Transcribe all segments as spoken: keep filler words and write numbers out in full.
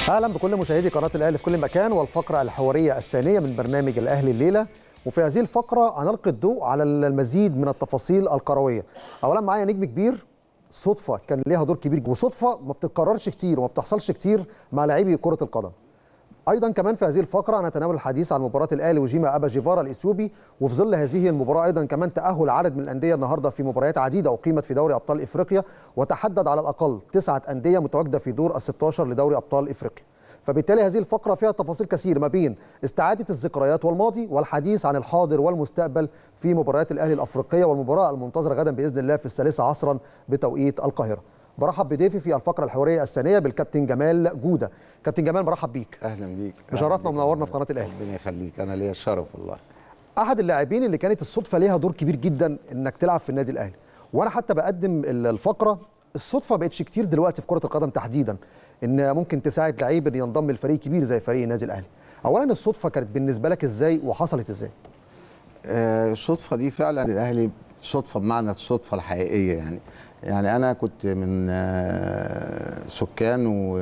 اهلا بكل مشاهدي قناه الاهلي في كل مكان، والفقره الحواريه الثانيه من برنامج الاهلي الليله. وفي هذه الفقره هنلقي الضوء على المزيد من التفاصيل الكرويه. اولا معايا نجم كبير، صدفه كان ليها دور كبير وصدفه ما بتتكررش كتير وما بتحصلش كتير مع لاعبي كره القدم. ايضا كمان في هذه الفقره هنتناول الحديث عن مباراه الاهلي وجيما ابا جيفارا الاثيوبي، وفي ظل هذه المباراه ايضا كمان تاهل عدد من الانديه النهارده في مباريات عديده اقيمت في دوري ابطال افريقيا، وتحدد على الاقل تسعه انديه متواجده في دور ال ستة عشر لدوري ابطال افريقيا. فبالتالي هذه الفقره فيها تفاصيل كثير ما بين استعاده الذكريات والماضي والحديث عن الحاضر والمستقبل في مباريات الاهلي الافريقيه، والمباراه المنتظره غدا باذن الله في الثالثه عصرا بتوقيت القاهره. برحب بضيفي في الفقره الحواريه الثانيه بالكابتن جمال جوده. كابتن جمال مرحب بيك. اهلا بيك، مشرفنا ومنورنا في قناه الاهلي. ربنا يخليك، انا ليا الشرف والله. احد اللاعبين اللي كانت الصدفه ليها دور كبير جدا انك تلعب في النادي الاهلي، وانا حتى بقدم الفقره الصدفه بقتش كتير دلوقتي في كره القدم تحديدا ان ممكن تساعد لعيب ان ينضم لفريق كبير زي فريق النادي الاهلي. اولا الصدفه كانت بالنسبه لك ازاي وحصلت ازاي؟ آه الصدفه دي فعلا الاهلي صدفه بمعنى الصدفه الحقيقيه يعني. يعني انا كنت من آه سكان و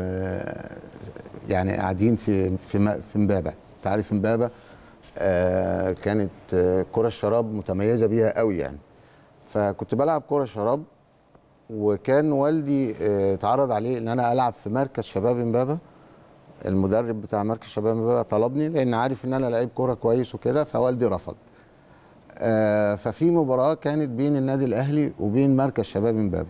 يعني قاعدين في في في امبابه. انت عارف امبابه آه كانت آه كره الشراب متميزه بيها قوي يعني. فكنت بلعب كره شراب، وكان والدي آه اتعرض عليه ان انا العب في مركز شباب امبابه. المدرب بتاع مركز شباب امبابه طلبني لان عارف ان انا لعيب كوره كويس وكده، فوالدي رفض. آه ففي مباراه كانت بين النادي الاهلي وبين مركز شباب امبابه.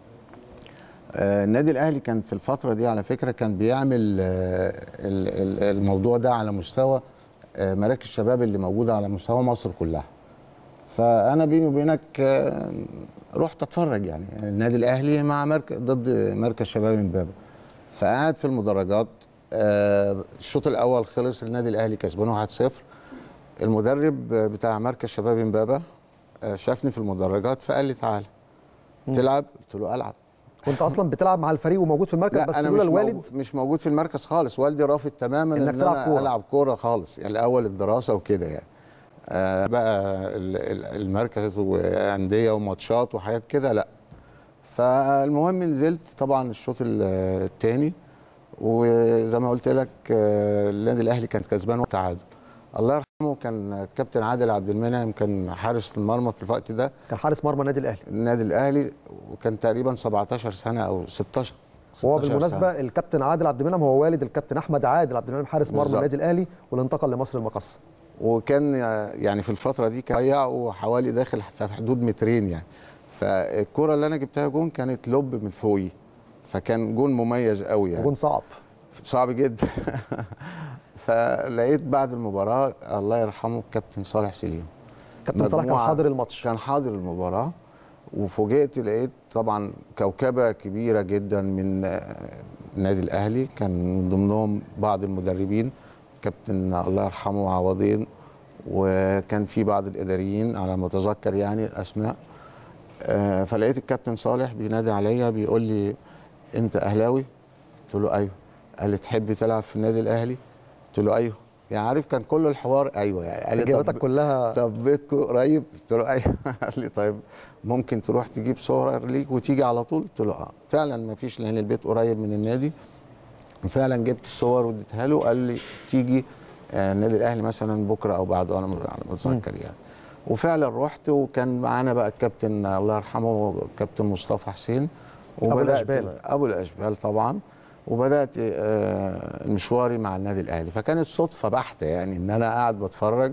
آه النادي الاهلي كان في الفتره دي على فكره كان بيعمل آه الموضوع ده على مستوى آه مراكز الشباب اللي موجوده على مستوى مصر كلها. فانا بيني وبينك آه رحت اتفرج يعني النادي الاهلي مع مركز ضد مركز شباب امبابه. فقعد في المدرجات. آه الشوط الاول خلص النادي الاهلي كسبان واحد صفر. المدرب بتاع مركز شباب امبابه آه شافني في المدرجات فقال لي تعالى تلعب. قلت له العب. كنت اصلا بتلعب مع الفريق وموجود في المركز؟ لا بس انا مش الوالد موجود مش موجود في المركز خالص. والدي رافض تماما انك ان تلعب انا كورة. العب كوره خالص يعني. الاول الدراسه وكده يعني. آه بقى المركز وانديه وماتشات وحاجات كده لا. فالمهم نزلت طبعا الشوط الثاني، وزي ما قلت لك النادي الاهلي كان كسبان وتعادل. الله يرحمه كان الكابتن عادل عبد المنعم كان حارس المرمى في الوقت ده. كان حارس مرمى النادي الاهلي. النادي الاهلي وكان تقريبا سبعتاشر سنه او ستاشر. هو بالمناسبه سنة. الكابتن عادل عبد المنعم هو والد الكابتن احمد عادل عبد المنعم حارس مرمى النادي الاهلي واللي انتقل لمصر المقصه. وكان يعني في الفتره دي كان ضيع حوالي داخل في حدود مترين يعني. فالكره اللي انا جبتها جون كانت لوب من فوقي، فكان جون مميز قوي يعني. جون صعب صعب جدا. فلقيت بعد المباراه الله يرحمه الكابتن صالح سليم. كابتن صالح كان حاضر الماتش. كان حاضر المباراه، وفوجئت لقيت طبعا كوكبه كبيره جدا من النادي الاهلي، كان من ضمنهم بعض المدربين كابتن الله يرحمه عوضين، وكان في بعض الاداريين على ما اتذكر يعني الاسماء. آه فلقيت الكابتن صالح بينادي عليا بيقول لي انت اهلاوي؟ قلت له ايوه. قال لي تحب تلعب في النادي الاهلي؟ قلت له ايوه. يعني عارف كان كل الحوار ايوه يعني. قال لي اجابتك كلها طب بيتكم قريب؟ قلت له ايوه. قال لي طيب ممكن تروح تجيب صور ليك وتيجي على طول؟ قلت له اه. فعلا ما فيش لان البيت قريب من النادي. فعلا جبت الصور واديتها له. قال لي تيجي آه النادي الاهلي مثلا بكره او بعده انا متذكر يعني. وفعلا رحت، وكان معانا بقى الكابتن الله يرحمه الكابتن مصطفى حسين ابو الاشبال. ابو الاشبال طبعا. وبدات آه مشواري مع النادي الاهلي. فكانت صدفه بحته يعني ان انا قاعد بتفرج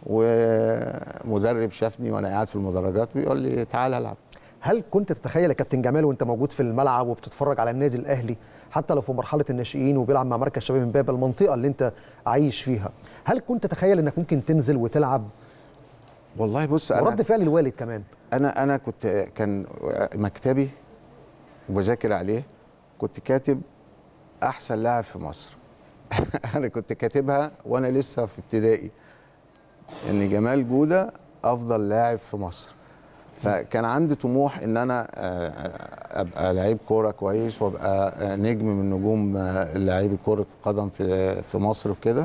ومدرب شافني وانا قاعد في المدرجات بيقول لي تعالى العب. هل كنت تتخيل يا كابتن جمال وانت موجود في الملعب وبتتفرج على النادي الاهلي حتى لو في مرحله الناشئين وبيلعب مع مركز شباب امبابه المنطقه اللي انت عايش فيها، هل كنت تتخيل انك ممكن تنزل وتلعب؟ والله بص انا ورد فعل الوالد كمان. انا انا كنت كان مكتبي وبذاكر عليه كنت كاتب احسن لاعب في مصر. انا كنت كاتبها وانا لسه في ابتدائي ان جمال جوده افضل لاعب في مصر. فكان عندي طموح ان انا ابقى لعيب كوره كويس وابقى نجم من نجوم لعيبه كره القدم في في مصر وكده.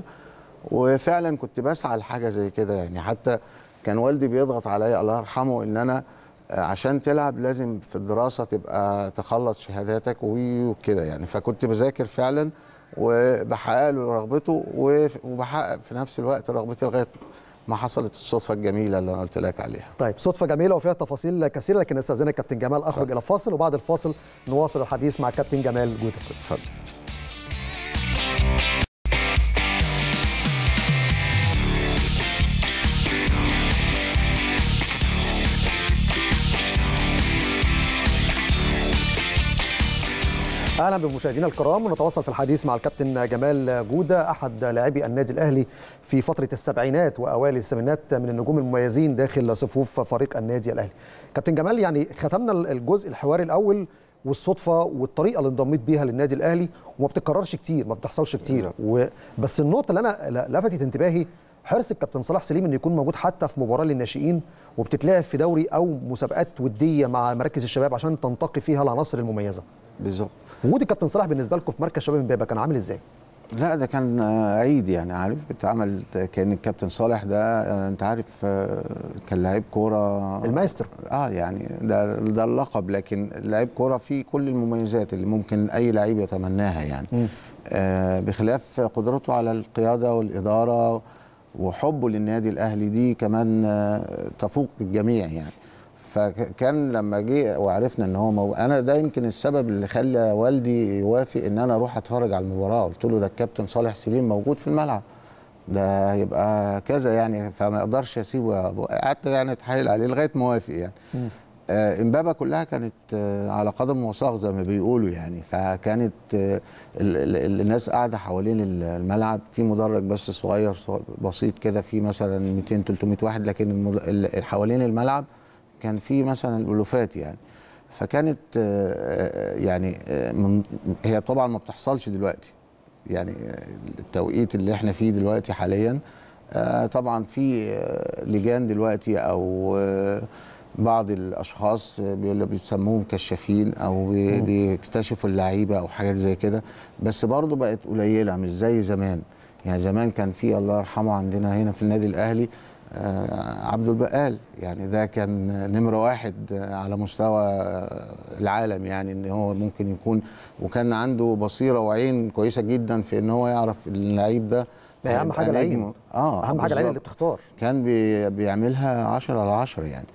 وفعلا كنت بسعى لحاجه زي كده يعني. حتى كان والدي بيضغط عليا الله يرحمه ان انا عشان تلعب لازم في الدراسه تبقى تخلص شهاداتك وكده يعني. فكنت بذاكر فعلا وبحقق له رغبته وبحقق في نفس الوقت رغبتي لغايه ما حصلت الصدفه الجميله اللي انا قلت لك عليها. طيب صدفه جميله وفيها تفاصيل كثيره، لكن استاذنك كابتن جمال اخرج الى فاصل، وبعد الفاصل نواصل الحديث مع كابتن جمال جوده. اتفضل. اهلا بمشاهدينا الكرام، ونتواصل في الحديث مع الكابتن جمال جوده احد لاعبي النادي الاهلي في فتره السبعينات واوائل الثمانينات، من النجوم المميزين داخل صفوف فريق النادي الاهلي. كابتن جمال، يعني ختمنا الجزء الحواري الاول والصدفه والطريقه اللي انضميت بيها للنادي الاهلي، وما بتتكررش كتير، ما بتحصلش كتير و... بس النقطه اللي انا لفتت انتباهي حرص الكابتن صلاح سليم انه يكون موجود حتى في مباراه للناشئين وبتتلعب في دوري او مسابقات وديه مع مراكز الشباب عشان تنتقي فيها العناصر المميزه. بالظبط. وجود الكابتن صلاح بالنسبه لكم في مركز شباب امبابه كان عامل ازاي؟ لا ده كان عيد يعني، عارف اتعمل كان الكابتن صالح ده انت عارف كان لعيب كوره المايسترو. اه يعني ده ده اللقب، لكن لعيب كوره فيه كل المميزات اللي ممكن اي لعيب يتمناها يعني. م. آه بخلاف قدرته على القياده والاداره وحبه للنادي الاهلي دي كمان آه تفوق الجميع يعني. فكان لما جه وعرفنا ان هو مو... انا ده يمكن السبب اللي خلى والدي يوافق ان انا اروح اتفرج على المباراه. قلت له ده الكابتن صالح سليم موجود في الملعب، ده هيبقى كذا يعني، فما اقدرش اسيبه. قعدت يعني اتحايل عليه لغايه ما وافق يعني. آه امبابه كلها كانت آه على قدم وساق زي ما بيقولوا يعني. فكانت آه ال ال الناس قاعده حوالين الملعب في مدرج بس صغير بسيط كده، في مثلا مئتين ثلاثمئة واحد، لكن حوالين الملعب كان في مثلا الالوفات يعني. فكانت يعني من هي طبعا ما بتحصلش دلوقتي يعني، التوقيت اللي احنا فيه دلوقتي حاليا طبعا في لجان دلوقتي او بعض الاشخاص بيسموهم كشافين او بيكتشفوا اللعيبه او حاجات زي كده، بس برضه بقت قليله مش زي زمان يعني. زمان كان في الله يرحمه عندنا هنا في النادي الاهلي آه عبد البقال يعني، ده كان نمرة واحد على مستوى العالم يعني، ان هو ممكن يكون، وكان عنده بصيرة وعين كويسة جدا في ان هو يعرف اللعيب ده. اهم حاجة العين. اه اهم حاجة العين اللي بتختار. كان بي بيعملها عشرة على عشرة يعني.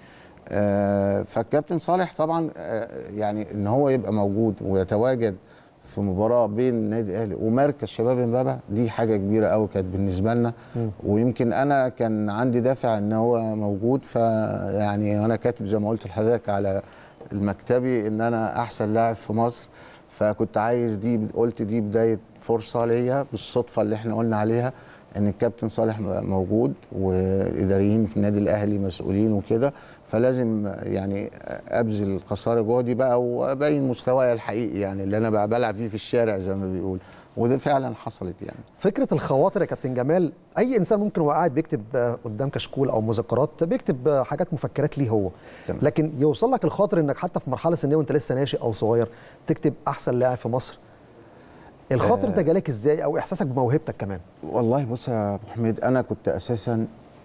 آه فالكابتن صالح طبعا آه يعني ان هو يبقى موجود ويتواجد في مباراه بين النادي الاهلي ومركز شباب امبابه، دي حاجه كبيره قوي كانت بالنسبه لنا. م. ويمكن انا كان عندي دافع ان هو موجود، فيعني انا كاتب زي ما قلت لحضرتك على المكتبي ان انا احسن لاعب في مصر، فكنت عايز دي، قلت دي بدايه فرصه ليا بالصدفه اللي احنا قلنا عليها ان الكابتن صالح موجود واداريين في النادي الاهلي مسؤولين وكده، فلازم يعني ابذل قصارى جهدي بقى وابين مستواي الحقيقي يعني اللي انا بلعب فيه في الشارع زي ما بيقول، وده فعلا حصلت يعني. فكره الخواطر يا كابتن جمال، اي انسان ممكن وهو قاعد بيكتب قدام كشكول او مذكرات بيكتب حاجات مفكرات ليه هو، تمام. لكن يوصل لك الخاطر انك حتى في مرحله سنيه وانت لسه ناشئ او صغير تكتب احسن لاعب في مصر، الخاطر ده جالك ازاي او احساسك بموهبتك كمان؟ والله بص يا ابو حميد، انا كنت اساسا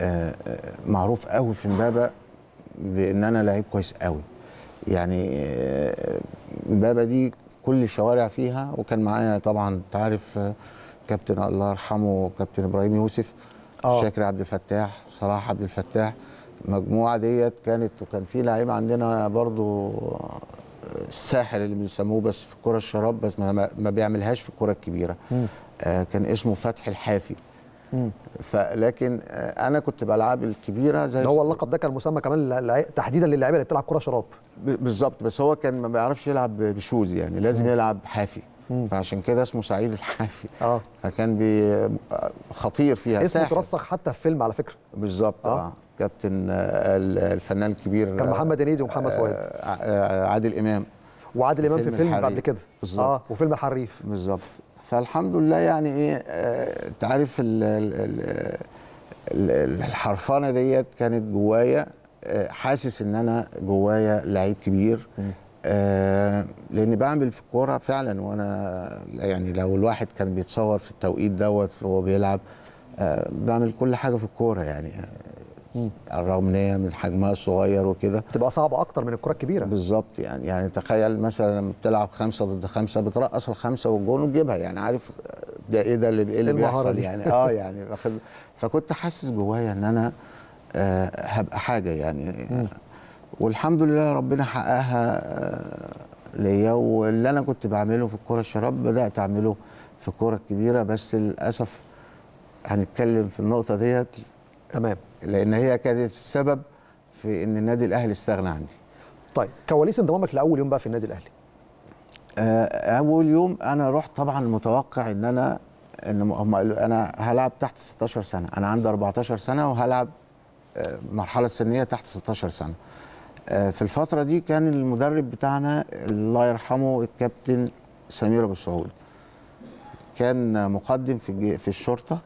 معروف قوي في امبابه بان انا لعيب كويس قوي يعني. امبابه دي كل الشوارع فيها، وكان معايا طبعا انت عارف كابتن الله يرحمه كابتن ابراهيم يوسف، أوه. شاكر عبد الفتاح، صلاح عبد الفتاح، المجموعه ديت كانت. وكان في لعيب عندنا برضو الساحل اللي بيسموه بس في الكره الشراب، بس ما, ما بيعملهاش في الكره الكبيره. آه كان اسمه فتحي الحافي. مم. فلكن آه انا كنت بلعب الكبيره زي هو اللقب ده كان مسمى كمان تحديدا للاعيبه اللي بتلعب كره شراب بالظبط، بس هو كان ما بيعرفش يلعب بشوز يعني، لازم مم. يلعب حافي. مم. فعشان كده اسمه سعيد الحافي. اه فكان بي خطير فيها، اسمه ترسخ حتى في فيلم على فكره. بالظبط. اه, آه. كابتن الفنان الكبير كان محمد هنيدي ومحمد فؤاد، عادل امام، وعادل امام في فيلم بعد كده بالظبط. اه وفيلم الحريف بالظبط. فالحمد لله يعني ايه، انت آه عارف الحرفانه ديت كانت جوايا، آه حاسس ان انا جوايا لعيب كبير. آه لاني بعمل في الكوره فعلا، وانا يعني لو الواحد كان بيتصور في التوقيت دوت وهو بيلعب، آه بعمل كل حاجه في الكوره يعني. على الرغم ان هي من حجمها الصغير وكده تبقى صعبه اكتر من الكره الكبيره. بالظبط. يعني يعني تخيل مثلا لما بتلعب خمسه ضد خمسه بترقص الخمسه والجون وتجيبها، يعني عارف ده ايه ده اللي, إيه اللي بيحصل دي. يعني اه يعني واخد. فكنت حاسس جوايا ان انا آه هبقى حاجه يعني آه والحمد لله ربنا حققها آه ليا. واللي انا كنت بعمله في الكره الشراب بدات اعمله في الكره الكبيره، بس للاسف هنتكلم في النقطه ديت تمام، لان هي كانت السبب في ان النادي الاهلي استغنى عني. طيب كواليس انضمامك لاول يوم بقى في النادي الاهلي. اول يوم انا رحت طبعا متوقع ان انا ان هم قالوا انا هلعب تحت ستاشر سنه، انا عندي اربعتاشر سنه وهلعب مرحله سنيه تحت ستاشر سنه. في الفتره دي كان المدرب بتاعنا الله يرحمه الكابتن سمير ابو السعود، كان مقدم في في الشرطه.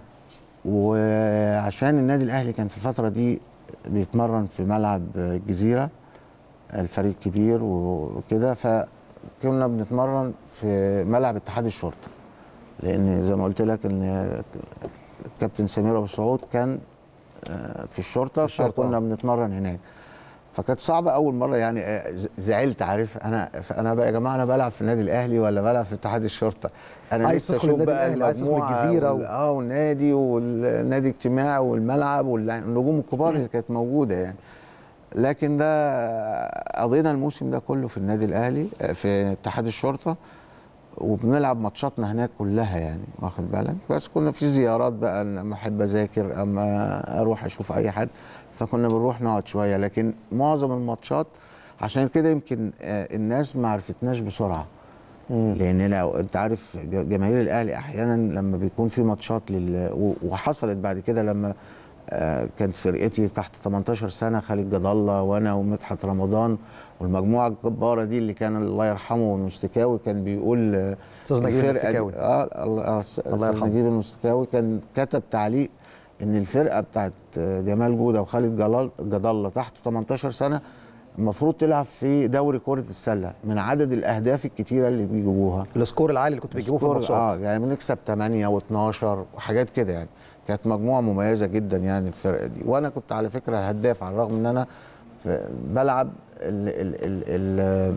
وعشان النادي الاهلي كان في الفتره دي بيتمرن في ملعب الجزيره، الفريق كبير وكده، فكنا بنتمرن في ملعب اتحاد الشرطه، لان زي ما قلت لك ان الكابتن سمير ابو السعود كان في الشرطه, الشرطة. فكنا بنتمرن هناك. فكانت صعبه اول مره، يعني زعلت، عارف انا انا بقى يا جماعه انا بلعب في النادي الاهلي ولا بلعب في اتحاد الشرطه؟ انا نفسي اشوف بقى المجموعه الجزيره وال... اه والنادي والنادي اجتماعي والملعب والنجوم الكبار اللي كانت موجوده يعني. لكن ده قضينا الموسم ده كله في النادي الاهلي في اتحاد الشرطه، وبنلعب ماتشاتنا هناك كلها يعني، واخد بالك. بس كنا في زيارات بقى لما احب اذاكر اما اروح اشوف اي حد، فكنا بنروح نقعد شويه. لكن معظم الماتشات عشان كده يمكن الناس ما عرفتناش بسرعه، مم. لان لو انت عارف جماهير الاهلي احيانا لما بيكون في ماتشات لل... وحصلت بعد كده لما كانت فرقتي تحت تمنتاشر سنه، خالد جد الله وانا ومدحت رمضان والمجموعه الجباره دي اللي كان الله يرحمه المستكاوي كان بيقول الفرقه دي اه الله يرحمه نجيب المستكاوي كان كتب تعليق ان الفرقه بتاعت جمال جوده وخالد جد الله تحت تمنتاشر سنه المفروض تلعب في دوري كره السله من عدد الاهداف الكتيره اللي بيجيبوها، السكور العالي اللي كنت بتجيبوه في الماتشات. اه يعني بنكسب تمانية واتناشر وحاجات كده يعني. كانت مجموعه مميزه جدا يعني الفرقه دي. وانا كنت على فكره الهداف على الرغم ان انا في بلعب ال ال ال ال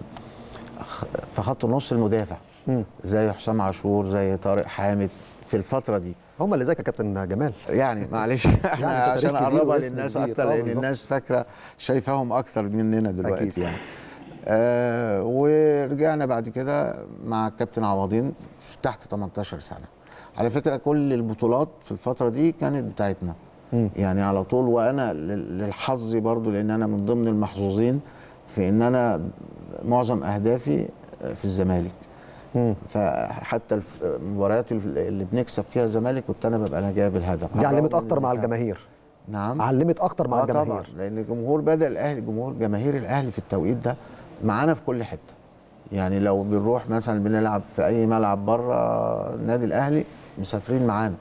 في خط النص المدافع، م. زي حسام عاشور زي طارق حامد في الفتره دي. هم اللي زيك يا كابتن جمال يعني معلش احنا يعني عشان اقربها للناس اكتر لان الناس فاكره شايفاهم اكتر مننا دلوقتي أكيد. يعني آه ورجعنا بعد كده مع الكابتن عوضين تحت تمنتاشر سنه. على فكره كل البطولات في الفتره دي كانت بتاعتنا، م. يعني على طول. وانا للحظ برضو لان انا من ضمن المحظوظين في ان انا معظم اهدافي في الزمالك، فحتى المباريات اللي بنكسب فيها الزمالك كنت انا ببقى انا جايب الهدف. دي علمت اكتر مع الجماهير. نعم علمت اكتر مع آه الجماهير طبعا، لان الجمهور بدا الاهلي جمهور جماهير الاهلي في التوقيت ده معانا في كل حته. يعني لو بنروح مثلا بنلعب في اي ملعب بره النادي الاهلي مسافرين معانا.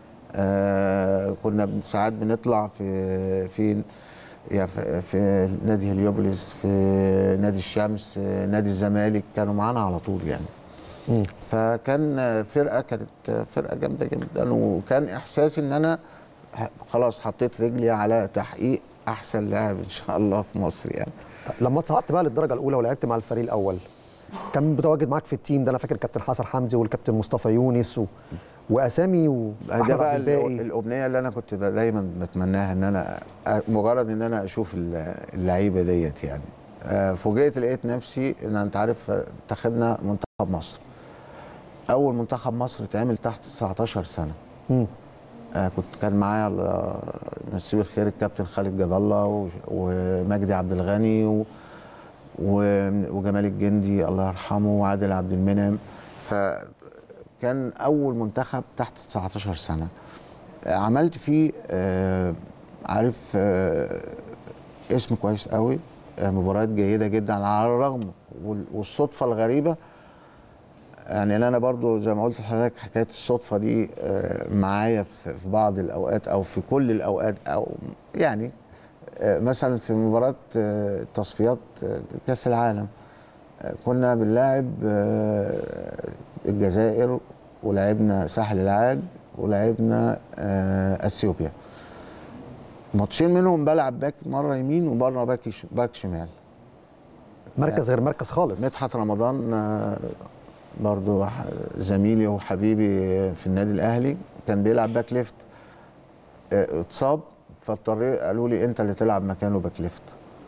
آه كنا ساعات بنطلع في في يعني في, في نادي هليوبوليس، في نادي الشمس، نادي الزمالك، كانوا معانا على طول يعني. مم. فكان فرقه كانت فرقه جامده جدا، وكان احساسي ان انا خلاص حطيت رجلي على تحقيق احسن لاعب ان شاء الله في مصر يعني. لما صعدت بقى للدرجه الاولى ولعبت مع الفريق الاول، كان متواجد معاك في التيم ده انا فاكر كابتن حسن حمدي والكابتن مصطفى يونس و... واسامي واحمد ده بقى الامنيه اللي انا كنت دايما بتمناها، ان انا مجرد ان انا اشوف اللعيبه ديت يعني. فوجئت لقيت نفسي ان انت عارف اتخذنا منتخب مصر، اول منتخب مصر اتعمل تحت تسعتاشر سنه. م. آه كنت كان معايا مسيو الخير الكابتن خالد جد الله ومجدي عبد الغني و... وجمال الجندي الله يرحمه وعادل عبد المنعم. فكان اول منتخب تحت تسعتاشر سنه عملت فيه آه عارف آه اسم كويس قوي، آه مباريات جيده جدا على الرغم والصدفه الغريبه. يعني انا برضو زي ما قلت لحضرتك حكايه الصدفه دي معايا في بعض الاوقات او في كل الاوقات، او يعني مثلا في مباراه تصفيات كاس العالم كنا بنلاعب الجزائر ولعبنا ساحل العاج ولعبنا اثيوبيا. ماتشين منهم بلعب باك مره يمين ومره باك باك شمال. مركز غير مركز خالص. مدحت رمضان برضو زميلي وحبيبي في النادي الاهلي كان بيلعب باك ليفت، اتصاب فاضطر قالوا لي انت اللي تلعب مكانه باك ليفت.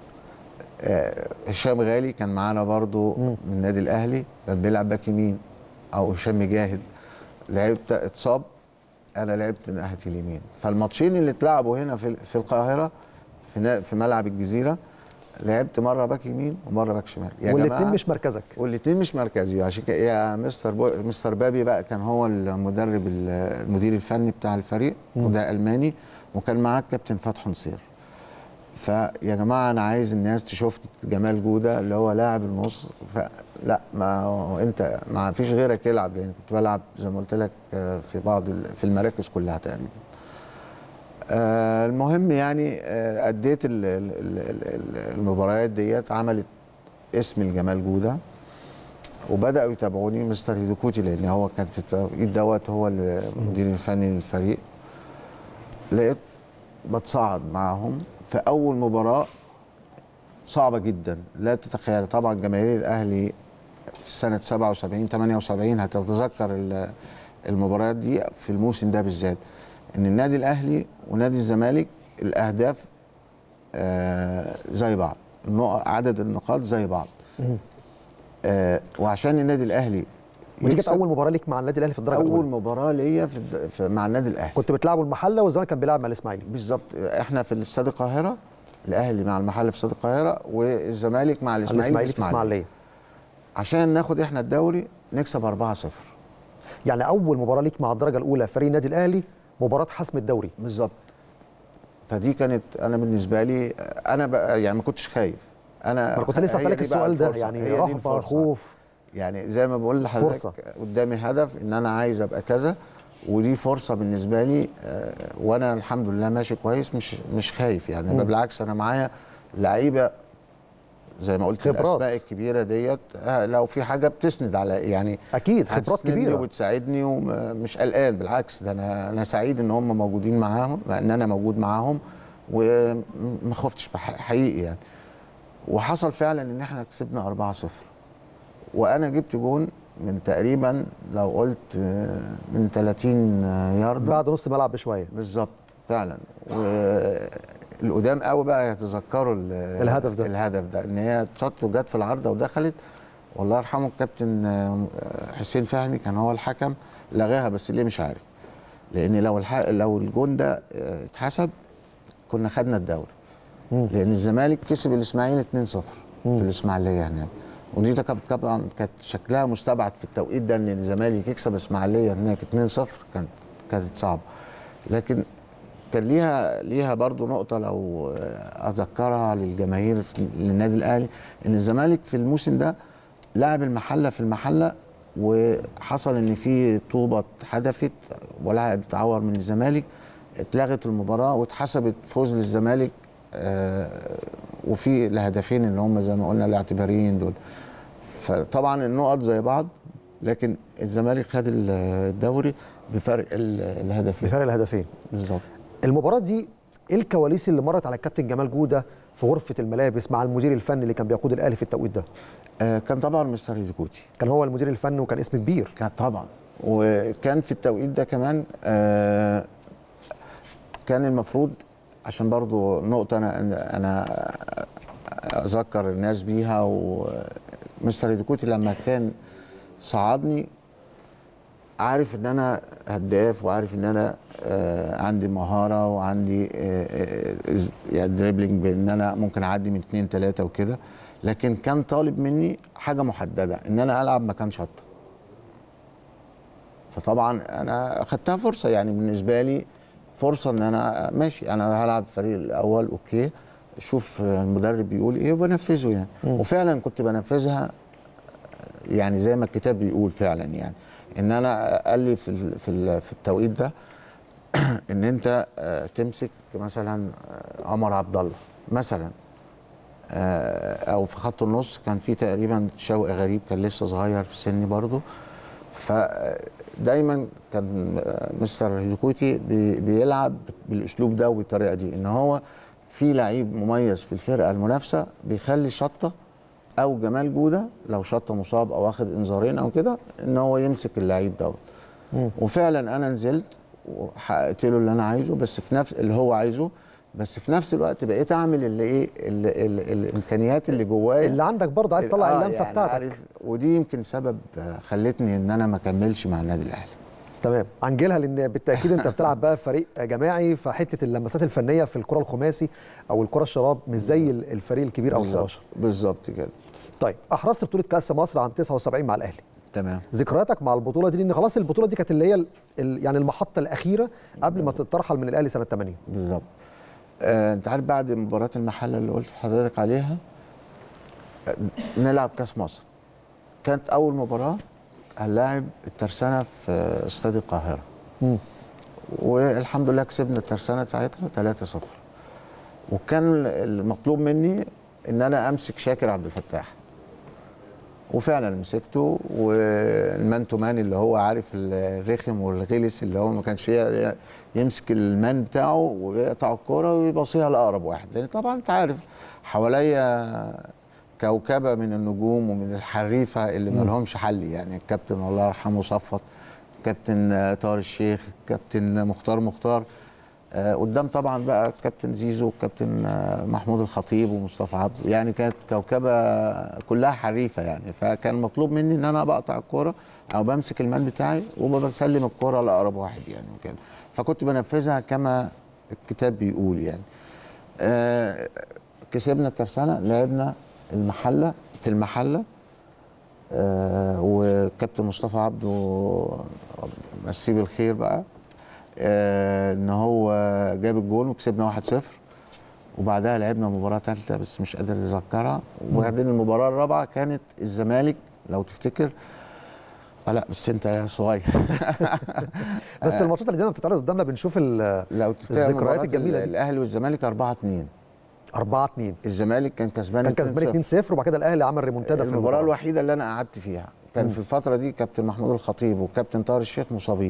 هشام غالي كان معانا برضو م. من النادي الاهلي كان بيلعب باك يمين، او هشام مجاهد لعبت اتصاب، انا لعبت ناحيه اليمين. فالماتشين اللي اتلعبوا هنا في في القاهره في في ملعب الجزيره لعبت مره باك يمين ومره باك شمال. يا والاثنين مش مركزك؟ والاثنين مش مركزي. عشان كده يا مستر بو... مستر بابي بقى كان هو المدرب المدير الفني بتاع الفريق م. وده الماني، وكان معاه الكابتن فتحي نصير. فيا جماعه انا عايز الناس تشوف جمال جوده اللي هو لاعب النص. فلا ما هو انت ما فيش غيرك يلعب، يعني كنت بلعب زي ما قلت لك في بعض في المراكز كلها تقريبا. آه المهم يعني آه اديت المباريات ديت، عملت اسم الجمال جوده وبداوا يتابعوني مستر هيدوكوتي، لان هو كان في التوقيت دوت هو المدير الفني للفريق. لقيت بتصعد معاهم في اول مباراه صعبه جدا لا تتخيل. طبعا جماهير الاهلي في سنه سبعة وسبعين ثمانية وسبعين هتتذكر المباريات دي في الموسم ده بالذات، ان النادي الاهلي ونادي الزمالك الاهداف آه زي بعض، عدد النقاط زي بعض. آه وعشان النادي الاهلي ودي كانت اول مباراه ليك مع النادي الاهلي في الدرجه الاولى؟ اول مباراه ليا في, في مع النادي الاهلي. كنت بتلعبوا المحله والزمالك كان بيلعب مع الاسماعيلي؟ بالظبط، احنا في استاد القاهره، الاهلي مع المحله في استاد القاهره والزمالك مع الاسماعيلي في الاسماعيليه، عشان ناخد احنا الدوري نكسب أربعة صفر. يعني اول مباراه ليك مع الدرجه الاولى فريق النادي الاهلي مباراه حسم الدوري. بالظبط. فدي كانت انا بالنسبه لي انا بقى يعني ما كنتش خايف. انا انا كنت لسه اسالك السؤال ده، يعني رهبه خوف، يعني زي ما بقول لحضرتك قدامي هدف ان انا عايز ابقى كذا، ودي فرصه بالنسبه لي. آه وانا الحمد لله ماشي كويس، مش مش خايف يعني. م. بالعكس انا معايا لعيبه زي ما قلت خبرات. الاسماء الكبيره ديت آه لو في حاجه بتسند على يعني اكيد خبرات كبيره وبتساعدني ومش قلقان. بالعكس ده انا انا سعيد ان هم موجودين معاهم، ان انا موجود معاهم وما خفتش حقيقي يعني. وحصل فعلا ان احنا كسبنا أربعة صفر، وانا جبت جون من تقريبا لو قلت من ثلاثين يارده بعد نص ملعب بشويه بالظبط فعلا. والقدام قوي بقى يتذكروا الهدف ده الهدف ده ان هي اتشاط وجت في العارضه ودخلت. والله يرحمه الكابتن حسين فهمي كان هو الحكم، لغاها بس ليه مش عارف، لان لو الح... لو الجون ده اتحسب كنا خدنا الدوري. م. لان الزمالك كسب الاسماعيلي اتنين صفر في الاسماعيليه هناك، ودي طبعا كانت شكلها مستبعد في التوقيت ده ان الزمالك يكسب الاسماعيليه هناك اتنين صفر، كانت كانت صعبه. لكن كان ليها ليها برضو نقطه لو اذكرها للجماهير للنادي الاهلي، ان الزمالك في الموسم ده لعب المحله في المحله، وحصل ان في طوبه اتحدفت ولاعب اتعور من الزمالك، اتلغت المباراه واتحسبت فوز للزمالك. آه وفي الهدفين اللي هم زي ما قلنا الاعتباريين دول. فطبعا النقط زي بعض، لكن الزمالك خد الدوري بفرق الهدفين. بفرق الهدفين بالظبط. المباراه دي ايه الكواليس اللي مرت على الكابتن جمال جوده في غرفه الملابس مع المدير الفني اللي كان بيقود الاهلي في التوقيت ده؟ آه كان طبعا مستر هيدوكوتي، كان هو المدير الفني وكان اسم كبير. كان طبعا، وكان في التوقيت ده كمان آه كان المفروض، عشان برضو نقطة أنا أنا أذكر الناس بيها، ومستر هيدوكوتي لما كان صعدني عارف إن أنا هداف، وعارف إن أنا آه عندي مهارة وعندي آه يعني دريبلينج، بإن أنا ممكن أعدي من اتنين تلاتة وكده، لكن كان طالب مني حاجة محددة إن أنا ألعب مكان شطة. فطبعا أنا أخدتها فرصة، يعني بالنسبة لي فرصه ان انا ماشي انا هلعب الفريق الاول، اوكي شوف المدرب بيقول ايه وبنفذه يعني. م. وفعلا كنت بنفذها يعني زي ما الكتاب بيقول فعلا، يعني ان انا قال لي في في في التوقيت ده ان انت تمسك مثلا عمر عبد الله مثلا، او في خط النص كان في تقريبا شوقي غريب كان لسه صغير في سني برضه، فدايما كان مستر هيديكوتي بي بيلعب بالاسلوب ده وبالطريقه دي، ان هو في لعيب مميز في الفرقه المنافسه بيخلي شطه او جمال جوده لو شطه مصاب او واخد انذارين او كده ان هو يمسك اللعيب دوت. وفعلا انا نزلت وحققت له اللي انا عايزه، بس في نفس اللي هو عايزه، بس في نفس الوقت بقيت اعمل اللي ايه اللي اللي الامكانيات اللي جوايا اللي عندك برضه عايز تطلع آه اللمسه يعني بتاعتك. عارف، ودي يمكن سبب خلتني ان انا ما اكملش مع النادي الاهلي. تمام، هنجيلها لان بالتاكيد انت بتلعب بقى في فريق جماعي، فحته اللمسات الفنيه في الكره الخماسي او الكره الشراب مش زي الفريق الكبير او الحداشر. بالظبط كده. طيب، احرزت بطوله كاس مصر عام تسعة وسبعين مع الاهلي. تمام. ذكرياتك مع البطوله دي، لان خلاص البطوله دي كانت اللي هي ال... يعني المحطه الاخيره قبل ما تترحل من الاهلي سنه ثمانين. بالظبط. آه، انت عارف بعد مباراه المحله اللي قلت لحضرتك عليها آه، نلعب كاس مصر، كانت اول مباراه هنلاعب الترسانه في استاد القاهره. امم والحمد لله كسبنا الترسانه ساعتها ثلاثة صفر. وكان المطلوب مني ان انا امسك شاكر عبد الفتاح، وفعلا مسكته، والمان تو مان اللي هو عارف الرخم والغلس اللي هو ما كانش يمسك المان بتاعه ويقطع الكوره ويبصيها لاقرب واحد، لان طبعا انت عارف حواليا كوكبه من النجوم ومن الحريفه اللي ما لهمش حل، يعني الكابتن الله يرحمه صفت، كابتن طاهر الشيخ، كابتن مختار مختار، آه قدام طبعا بقى الكابتن زيزو والكابتن آه محمود الخطيب ومصطفى عبده، يعني كانت كوكبه كلها حريفه يعني. فكان مطلوب مني ان انا بقطع الكوره او بمسك المان بتاعي وبسلم الكوره لاقرب واحد يعني وكده، فكنت بنفذها كما الكتاب بيقول يعني. آه كسبنا الترسانه، لعبنا المحله في المحله، آه وكابتن مصطفى عبده مسيه بالخير بقى، آه ان هو جاب الجول وكسبنا واحد صفر، وبعدها لعبنا مباراه ثالثه بس مش قادر اتذكرها، وبعدين المباراه الرابعه كانت الزمالك لو تفتكر. آه لا بس انت يا صغير. بس الماتشات اللي دايما بتتعرض قدامنا بنشوف لو تفتكر الذكريات الجميله دي. الاهلي والزمالك أربعة اتنين. أربعة اتنين. الزمالك كان كسبان كان كسبان اتنين صفر، وبعد كده الاهلي عمل ريمونتادا في المباراه الوحيده اللي انا قعدت فيها كان م. في الفتره دي كابتن محمود الخطيب وكابتن طاهر الشيخ مصابين،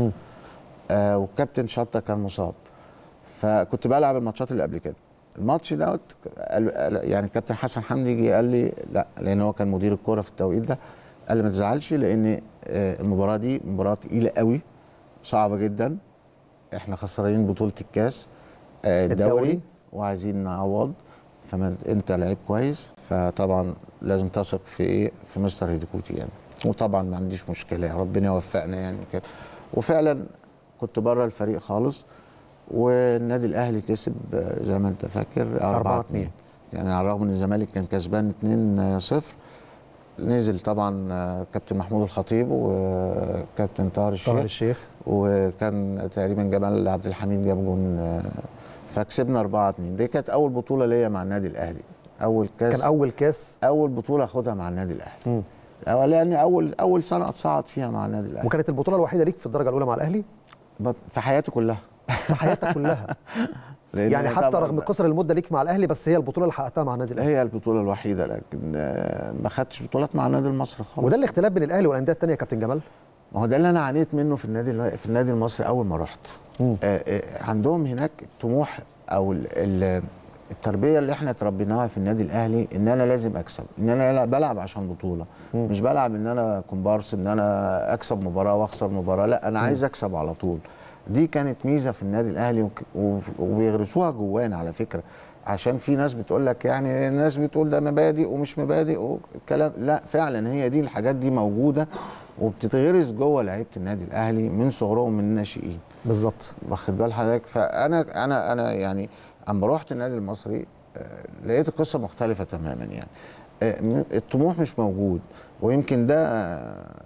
آه والكابتن شطه كان مصاب، فكنت بلعب الماتشات اللي قبل كده. الماتش دوت يعني الكابتن حسن حمدي جه قال لي لا، لان هو كان مدير الكوره في التوقيت ده، قال لي ما تزعلش لان آه المباراه دي مباراه تقيله قوي صعبه جدا، احنا خسرانين بطوله الكاس آه الدوري, الدوري وعايزين نعوض، فما انت لعيب كويس، فطبعا لازم تثق في ايه في مستر هيديكوتي يعني، وطبعا ما عنديش مشكله، ربنا يوفقنا يعني كده. وفعلا كنت بره الفريق خالص، والنادي الاهلي كسب زي ما انت فاكر أربعة اتنين، يعني على الرغم ان الزمالك كان كسبان اتنين صفر. نزل طبعا كابتن محمود الخطيب وكابتن طاهر الشيخ, الشيخ وكان تقريبا جمال عبد الحميد جاب جون، فكسبنا أربعة اتنين. دي كانت اول بطوله ليا مع النادي الاهلي، اول كاس، كان اول كاس اول بطوله اخدها مع النادي الاهلي، لان اول اول سنه اتصعد فيها مع النادي الاهلي. وكانت البطوله الوحيده ليك في الدرجه الاولى مع الاهلي في حياتي كلها. في حياتك كلها. يعني حتى رغم قصر المده ليك مع الاهلي، بس هي البطوله اللي حققتها مع النادي الاهلي. هي البطوله الوحيده، لكن ما خدتش بطولات مع النادي المصري خالص. وده الاختلاف بين الاهلي والانديه الثانيه يا كابتن جمال؟ ما هو ده اللي انا عانيت منه في النادي في النادي المصري اول ما رحت. آه آه عندهم هناك طموح او التربيه اللي احنا تربيناها في النادي الاهلي ان انا لازم اكسب، ان انا بلعب عشان بطوله، مم. مش بلعب ان انا كومبارس ان انا اكسب مباراه واخسر مباراه، لا انا عايز اكسب على طول. دي كانت ميزه في النادي الاهلي وبيغرسوها جوانا على فكره، عشان في ناس بتقول لك يعني الناس بتقول ده مبادئ ومش مبادئ والكلام، لا فعلا هي دي الحاجات دي موجوده وبتتغرس جوه لعيبه النادي الاهلي من صغرهم من الناشئين. بالظبط. واخد بال حضرتك؟ فانا انا انا يعني اما رحت النادي المصري لقيت القصه مختلفه تماما، يعني الطموح مش موجود، ويمكن ده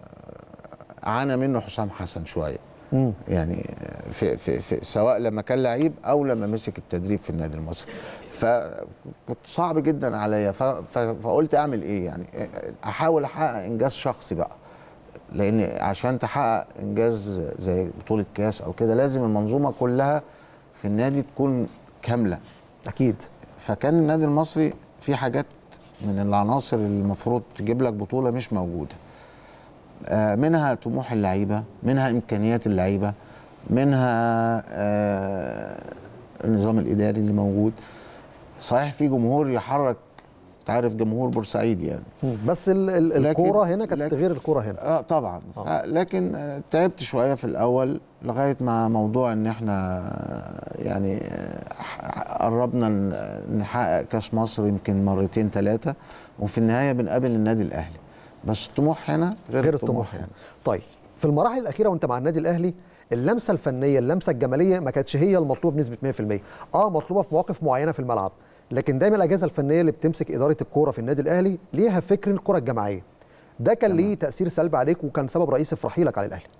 عانى منه حسام حسن شويه. مم. يعني في, في, في سواء لما كان لعيب او لما مسك التدريب في النادي المصري، فكنت صعب جدا عليا، فقلت اعمل ايه؟ يعني احاول احقق انجاز شخصي بقى، لان عشان تحقق انجاز زي بطوله كاس او كده لازم المنظومه كلها في النادي تكون كامله. اكيد. فكان النادي المصري في حاجات من العناصر اللي المفروض تجيب لك بطوله مش موجوده، آه منها طموح اللعيبه، منها امكانيات اللعيبه، منها آه النظام الاداري اللي موجود. صحيح في جمهور يحرك، تعرف جمهور بورسعيد يعني، بس ال ال الكوره هنا كانت غير الكوره هنا. اه طبعا. آه. لكن آه تعبت شويه في الاول لغايه مع موضوع ان احنا يعني آه قربنا نحقق كاس مصر يمكن مرتين ثلاثه، وفي النهايه بنقابل النادي الاهلي. بس الطموح هنا غير, غير الطموح, الطموح هنا. هنا. طيب في المراحل الاخيره وانت مع النادي الاهلي، اللمسه الفنيه، اللمسه الجماليه ما كانتش هي المطلوب بنسبه مية في المية. اه مطلوبه في مواقف معينه في الملعب، لكن دايما الاجهزه الفنيه اللي بتمسك اداره الكوره في النادي الاهلي ليها فكر الكره الجماعيه. ده كان ليه تاثير سلبي عليك وكان سبب رئيسي في رحيلك على الاهلي.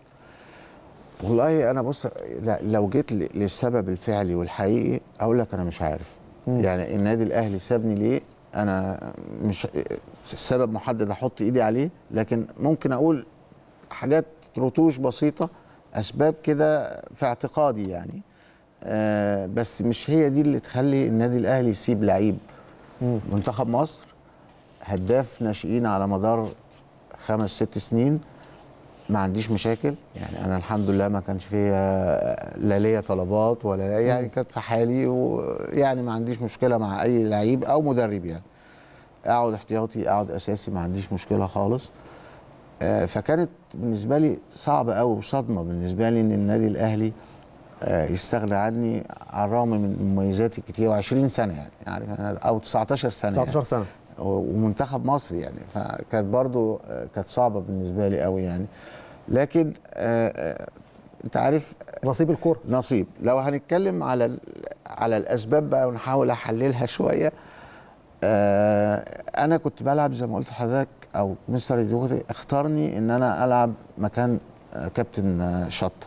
والله انا بص، لو جيت للسبب الفعلي والحقيقي اقول لك انا مش عارف. م. يعني النادي الاهلي سابني ليه؟ انا مش سبب محدد احط ايدي عليه، لكن ممكن اقول حاجات رتوش بسيطه، اسباب كده في اعتقادي يعني. آه بس مش هي دي اللي تخلي النادي الاهلي يسيب لعيب منتخب مصر هداف ناشئين على مدار خمس ست سنين. ما عنديش مشاكل يعني، انا الحمد لله ما كانش فيها لا ليا طلبات ولا يعني، كانت في حالي، ويعني ما عنديش مشكله مع اي لعيب او مدرب يعني. اقعد احتياطي اقعد اساسي ما عنديش مشكله خالص. آه فكانت بالنسبه لي صعبه قوي وصدمه بالنسبه لي ان النادي الاهلي آه يستغنى عني على الرغم من مميزاتي كتير، وعشرين سنه يعني, يعني او تسعتاشر سنه تسعتاشر يعني. سنه ومنتخب مصر يعني، فكانت برضو كانت صعبه بالنسبه لي قوي يعني. لكن آه انت عارف نصيب الكوره نصيب. لو هنتكلم على على الاسباب بقى ونحاول احللها شويه، آه انا كنت بلعب زي ما قلت لحضرتك، او مستر يدوغتي اختارني ان انا العب مكان كابتن شطه.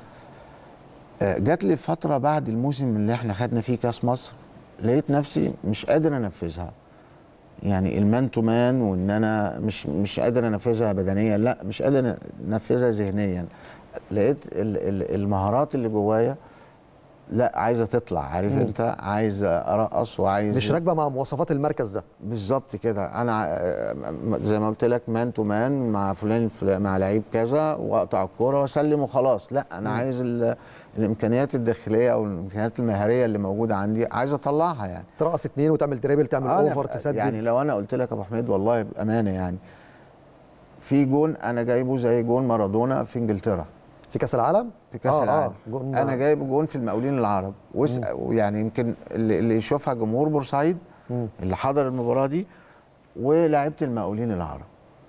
آه جات لي فتره بعد الموسم اللي احنا خدنا فيه كاس مصر، لقيت نفسي مش قادر انفذها. يعني المان تو مان، وان انا مش مش قادر انفذها بدنيا، لا مش قادر انفذها ذهنيا. لقيت المهارات اللي جوايا لا عايزه تطلع، عارف مم. انت عايز ارقص وعايز مش راكبه مع مواصفات المركز ده بالظبط كده. انا زي ما قلت لك مان تو مان مع فلان مع لعيب كذا، واقطع الكوره واسلم وخلاص. لا انا مم. عايز الامكانيات الداخليه او الامكانيات المهاريه اللي موجوده عندي عايز اطلعها يعني. ترقص اتنين وتعمل دريبل، تعمل آه اوفر، تسدد. يعني لو انا قلت لك يا ابو حميد والله بامانه يعني، في جون انا جايبه زي جون مارادونا في انجلترا في كاس العالم. في كاس آه العالم آه انا جايب جون في المقاولين العرب، ويعني يمكن اللي, اللي يشوفها جمهور بورسعيد مم. اللي حضر المباراه دي ولاعيبه المقاولين العرب.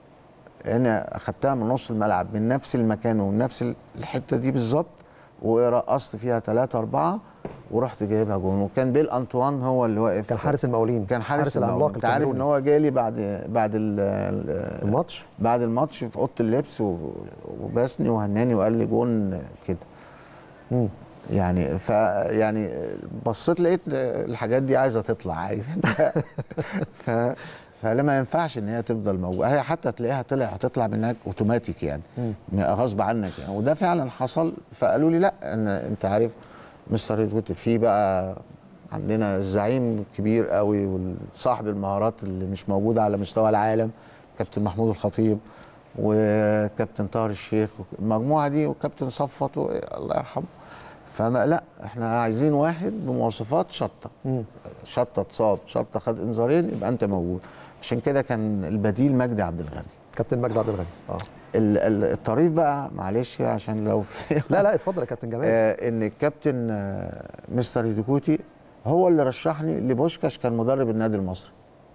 انا اخدتها من نص الملعب من نفس المكان ونفس الحته دي بالظبط، ورقصت فيها ثلاثة أربعة ورحت جايبها جون. وكان بيل أنطوان هو اللي واقف، كان حارس المقاولين، كان حارس, حارس المقاولين. انت عارف ان هو جالي بعد بعد الماتش بعد الماتش في اوضه اللبس وباسني وهناني وقال لي جون كده. امم يعني ف يعني بصيت لقيت الحاجات دي عايزه تطلع، عارف انت. ف فلا ما ينفعش ان هي تفضل موجوده، هي حتى تلاقيها طلع هتطلع منك اوتوماتيك يعني غصب عنك يعني. وده فعلا حصل. فقالوا لي لا ان انت عارف مستر يدوغتي في بقى عندنا الزعيم كبير قوي وصاحب المهارات اللي مش موجوده على مستوى العالم، كابتن محمود الخطيب وكابتن طاهر الشيخ المجموعه دي وكابتن صفوت الله يرحمه. فما لا احنا عايزين واحد بمواصفات شطه. شطه اتصاب، شطه خد انذارين، يبقى انت موجود. عشان كده كان البديل مجدي عبد الغني، كابتن مجدي عبد الغني. اه الطريف بقى معلش عشان لو في لا لا اتفضل يا كابتن جمال. آه ان الكابتن آه مستر يدوغتي هو اللي رشحني لبوشكاش، كان مدرب النادي المصري.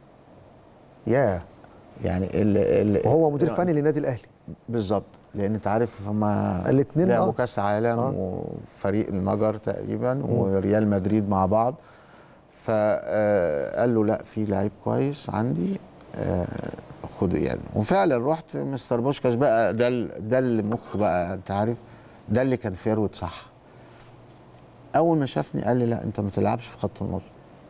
ياه يعني ال ال وهو مدير فني للنادي الاهلي بالظبط. لان انت عارف هما الاثنين لعبوا كاس عالم آه. وفريق المجر تقريبا م. وريال مدريد مع بعض. فقال له لا في لعيب كويس عندي آه خده يعني. وفعلا رحت مستر بوشكاش بقى، ده ده اللي مخه بقى انت عارف، ده اللي كان فيرود صح. اول ما شافني قال لي لا انت ما تلعبش في خط النص.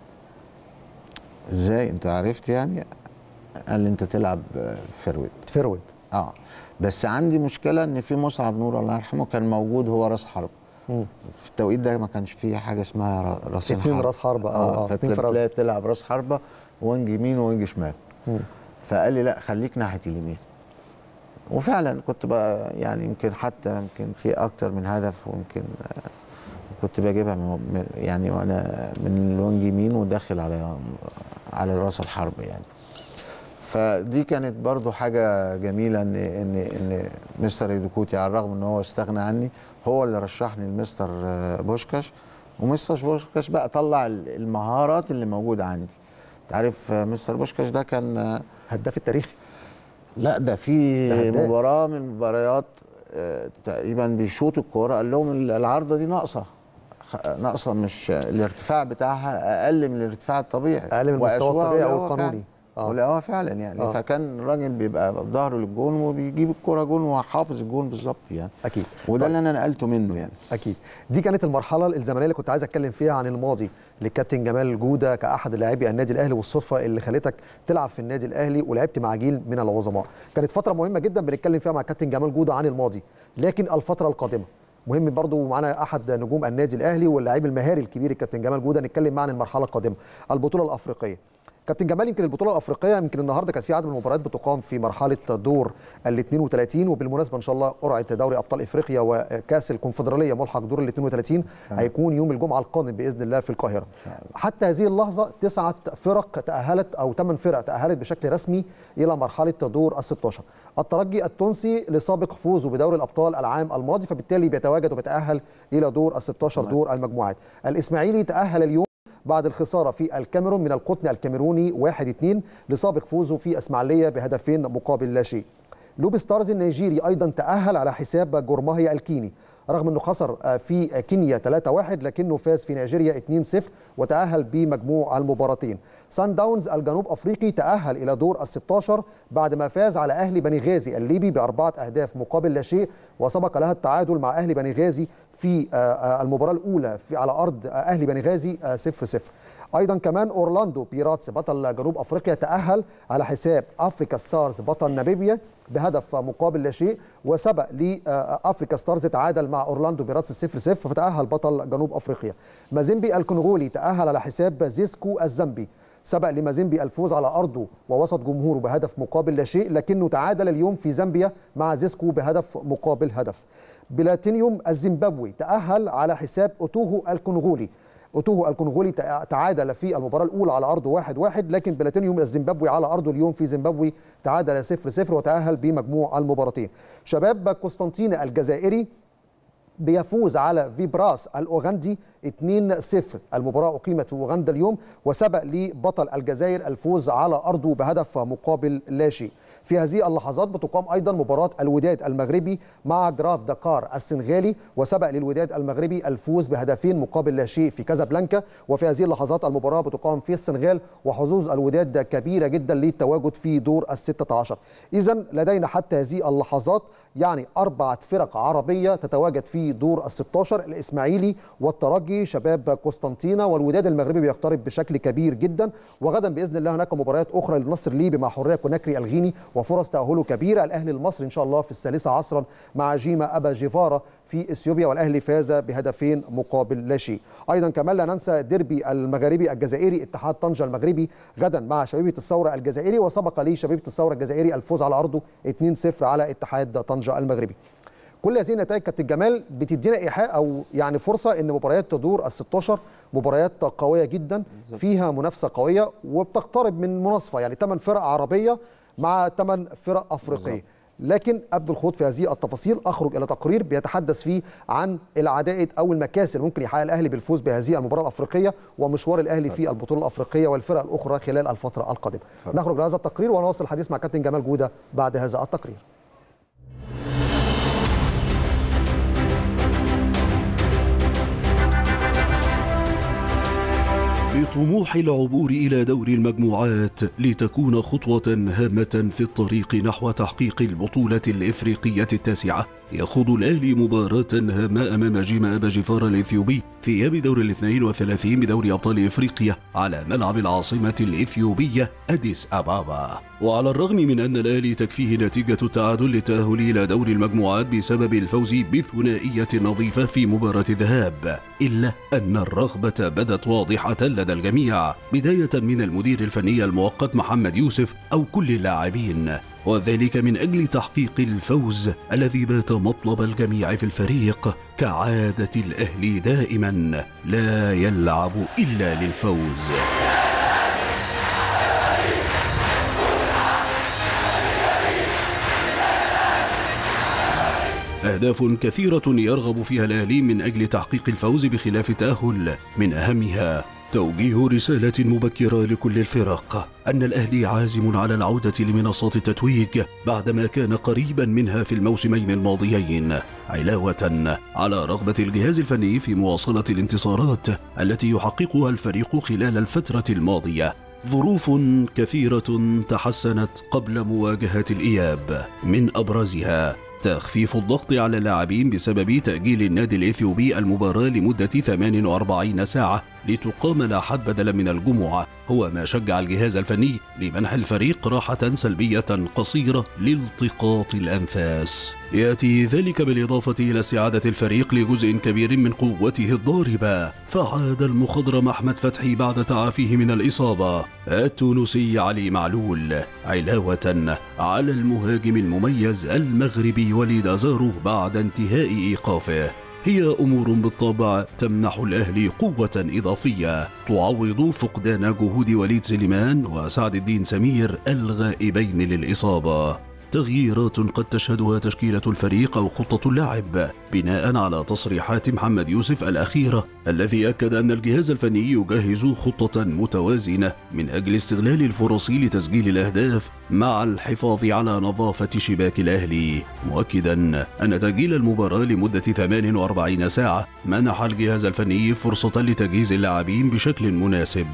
ازاي انت عرفت يعني؟ قال لي انت تلعب فيرود. فيرود اه بس عندي مشكله ان في مسعد نور الله يرحمه كان موجود هو راس حرب. مم. في التوقيت ده ما كانش فيه حاجه اسمها راسين حربه. راس حربه اه, آه فتلاقي تلعب راس حربه وينج يمين وينج شمال. مم. فقال لي لا خليك ناحيه اليمين. وفعلا كنت بقى يعني يمكن حتى يمكن في اكتر من هدف، ويمكن كنت بجيبها من يعني وانا من الوينج يمين وداخل على على راس الحرب يعني. فدي كانت برضو حاجه جميله ان ان ان مستر هيديكوتي على الرغم ان هو استغنى عني هو اللي رشحني لمستر بوشكاش، ومستر بوشكاش بقى طلع المهارات اللي موجوده عندي. انت عارف مستر بوشكاش ده كان هداف التاريخي. لا ده في مباراه من المباريات تقريبا بيشوط الكوره قال لهم العارضه دي ناقصه ناقصه، مش الارتفاع بتاعها اقل من الارتفاع الطبيعي، اقل من المستوى الطبيعي او القانوني. اه ولقاها فعلا يعني. آه. فكان الراجل بيبقى ظهره للجون وبيجيب الكرة جون وحافظ الجون بالظبط يعني. اكيد. وده طيب. اللي انا نقلته منه يعني. اكيد. دي كانت المرحله الزمنيه اللي كنت عايز اتكلم فيها عن الماضي للكابتن جمال جوده كاحد لاعبي النادي الاهلي، والصدفه اللي خلتك تلعب في النادي الاهلي ولعبت مع جيل من العظماء. كانت فتره مهمه جدا بنتكلم فيها مع الكابتن جمال جوده عن الماضي، لكن الفتره القادمه مهم برضو. معانا احد نجوم النادي الاهلي واللاعب المهاري الكبير الكابتن جمال جوده، نتكلم معاه عن المرحله القادمه، البطوله الافريقيه. كابتن جمال، يمكن البطوله الافريقيه يمكن النهارده كان في عدد من المباريات بتقام في مرحله دور ال اثنين وثلاثين، وبالمناسبه ان شاء الله قرعه دوري ابطال افريقيا وكاس الكونفدراليه ملحق دور ال اثنين وثلاثين هيكون يوم الجمعه القادم باذن الله في القاهره. حتى هذه اللحظه تسعه فرق تاهلت او ثمان فرق تاهلت بشكل رسمي الى مرحله دور ال ستة عشر. الترجي التونسي لسابق فوزه بدوري الابطال العام الماضي، فبالتالي بيتواجد وبيتاهل الى دور ال ستة عشر دور المجموعات. الاسماعيلي تاهل اليوم بعد الخساره في الكاميرون من القطن الكاميروني واحد اثنين لسابق فوزه في اسماعيليه بهدفين مقابل لا شيء. لوبي ستارز النيجيري ايضا تاهل على حساب جورماهيا الكيني، رغم انه خسر في كينيا ثلاثة واحد لكنه فاز في نيجيريا اثنين صفر وتاهل بمجموع المباراتين. سان داونز الجنوب افريقي تاهل الى دور ال ستة عشر بعد ما فاز على اهلي بني غازي الليبي باربعه اهداف مقابل لا شيء، وسبق لها التعادل مع اهلي بني غازي في المباراه الاولى في على ارض اهلي بني غازي صفر صفر. ايضا كمان اورلاندو بيراتس بطل جنوب افريقيا تاهل على حساب افريكا ستارز بطل ناميبيا بهدف مقابل لا شيء، وسبق لافريكا ستارز تعادل مع اورلاندو بيراتس صفر صفر فتاهل بطل جنوب افريقيا. مازيمبي الكونغولي تاهل على حساب زيسكو الزامبي، سبق لمازيمبي الفوز على ارضه ووسط جمهوره بهدف مقابل لا شيء، لكنه تعادل اليوم في زامبيا مع زيسكو بهدف مقابل هدف. بلاتينيوم الزيمبابوي تاهل على حساب اوتوهو الكونغولي، اوتوهو الكونغولي تعادل في المباراه الاولى على ارضه واحد واحد، لكن بلاتينيوم الزيمبابوي على ارضه اليوم في زيمبابوي تعادل صفر صفر وتاهل بمجموع المباراتين. شباب قسطنطينة الجزائري بيفوز على فيبراس الاوغندي اثنين صفر، المباراه اقيمت في اوغندا اليوم، وسبق لبطل الجزائر الفوز على ارضه بهدف مقابل لا شيء. في هذه اللحظات بتقام ايضا مباراه الوداد المغربي مع جراف دكار السنغالي، وسبق للوداد المغربي الفوز بهدفين مقابل لا شيء في كازابلانكا، وفي هذه اللحظات المباراه بتقام في السنغال، وحظوظ الوداد كبيره جدا للتواجد في دور الستة عشر. اذا لدينا حتى هذه اللحظات يعني أربعة فرق عربية تتواجد في دور الستة عشر، الإسماعيلي والترجي، شباب قسطنطينة، والوداد المغربي بيقترب بشكل كبير جدا. وغدا بإذن الله هناك مباريات أخرى للنصر الليبي مع حرية كوناكري الغيني وفرص تأهله كبيرة. الأهلي المصري إن شاء الله في الثالثة عصرا مع جيما أبا جيفارا في إثيوبيا، والأهلي فاز بهدفين مقابل لا شيء. أيضا كمان لا ننسى ديربي المغاربي الجزائري اتحاد طنجة المغربي غدا مع شبيبة الثورة الجزائري، وسبق لي شبيبة الثورة الجزائري الفوز على أرضه اثنين صفر على اتحاد طنجة المغربي. كل هذه النتائج كابتن جمال بتدينا ايحاء او يعني فرصه ان مباريات دور ال ستة عشر مباريات قويه جدا، فيها منافسه قويه وبتقترب من مناصفه، يعني ثمان فرق عربيه مع ثمان فرق افريقيه. لكن قبل الخوض في هذه التفاصيل اخرج الى تقرير بيتحدث فيه عن العدائد او المكاسب اللي ممكن يحقق الاهلي بالفوز بهذه المباراه الافريقيه ومشوار الاهلي في البطوله الافريقيه والفرق الاخرى خلال الفتره القادمه. نخرج لهذا التقرير ونواصل الحديث مع كابتن جمال جوده بعد هذا التقرير. بطموح العبور إلى دور المجموعات لتكون خطوة هامة في الطريق نحو تحقيق البطولة الإفريقية التاسعة، يخوض الأهلي مباراة هامة أمام جيما أبا جيفار الإثيوبي في إياب دور الاثنين وثلاثين بدوري أبطال إفريقيا على ملعب العاصمة الإثيوبية أديس أبابا. وعلى الرغم من أن الأهلي تكفيه نتيجة التعادل للتأهل إلى دور المجموعات بسبب الفوز بثنائية نظيفة في مباراة الذهاب، إلا أن الرغبة بدت واضحة لدى الجميع، بداية من المدير الفني المؤقت محمد يوسف أو كل اللاعبين، وذلك من أجل تحقيق الفوز الذي بات مطلب الجميع في الفريق كعادة الأهلي دائما، لا يلعب إلا للفوز. أهداف كثيرة يرغب فيها الأهلي من أجل تحقيق الفوز بخلاف التأهل، من أهمها توجيه رسالة مبكرة لكل الفرق أن الأهلي عازم على العودة لمنصات التتويج بعدما كان قريبا منها في الموسمين الماضيين، علاوة على رغبة الجهاز الفني في مواصلة الانتصارات التي يحققها الفريق خلال الفترة الماضية. ظروف كثيرة تحسنت قبل مواجهة الإياب، من أبرزها تخفيف الضغط على اللاعبين بسبب تأجيل النادي الإثيوبي المباراة لمدة ثمانية وأربعين ساعة لتقام الأحد بدلا من الجمعة، هو ما شجع الجهاز الفني لمنح الفريق راحة سلبية قصيرة لالتقاط الأنفاس. يأتي ذلك بالإضافة إلى استعادة الفريق لجزء كبير من قوته الضاربة، فعاد المخضرم أحمد فتحي بعد تعافيه من الإصابة التونسي علي معلول، علاوة على المهاجم المميز المغربي وليد أزارو بعد انتهاء إيقافه. هي أمور بالطبع تمنح الأهلي قوة إضافية تعوض فقدان جهود وليد سليمان وسعد الدين سمير الغائبين للإصابة. تغييرات قد تشهدها تشكيلة الفريق أو خطة اللعب بناء على تصريحات محمد يوسف الأخيرة، الذي أكد أن الجهاز الفني يجهز خطة متوازنة من أجل استغلال الفرص لتسجيل الأهداف مع الحفاظ على نظافة شباك الأهلي، مؤكدا أن تأجيل المباراة لمدة ثمانية وأربعين ساعة منح الجهاز الفني فرصة لتجهيز اللاعبين بشكل مناسب.